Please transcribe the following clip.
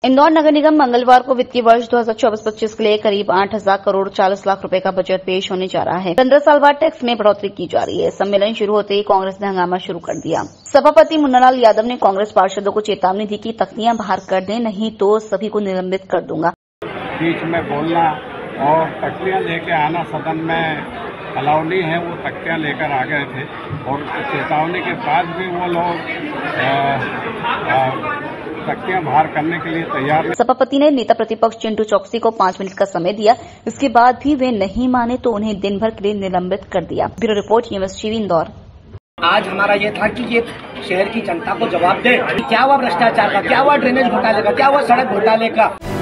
इंदौर नगर निगम मंगलवार को वित्तीय वर्ष 2024-25 के लिए करीब 8,000 करोड़ 40 लाख रुपए का बजट पेश होने जा रहा है। 15 साल बाद टैक्स में बढ़ोतरी की जा रही है। सम्मेलन शुरू होते ही कांग्रेस ने हंगामा शुरू कर दिया। सभापति मुन्नालाल यादव ने कांग्रेस पार्षदों को चेतावनी दी कि तख्तियां बाहर कर दें, नहीं तो सभी को निलंबित कर दूंगा। बीच में बोलना और तख्तियां लेके आना सदन में अलाउ नहीं है। वो तख्तियां लेकर आ गए थे और चेतावनी के बाद भी वो लोग तख्तियां बाहर करने के लिए तैयार नहीं। सभापति ने नेता प्रतिपक्ष चिंटू चौकसी को 5 मिनट का समय दिया। इसके बाद भी वे नहीं माने तो उन्हें दिन भर के लिए निलंबित कर दिया। Bureau report news TV Indore. आज हमारा ये था कि ये शहर की जनता को जवाब दे, क्या हुआ भ्रष्टाचार का, क्या हुआ ड्रेनेज घोटाले का, क्या हुआ सड़क घोटाले का।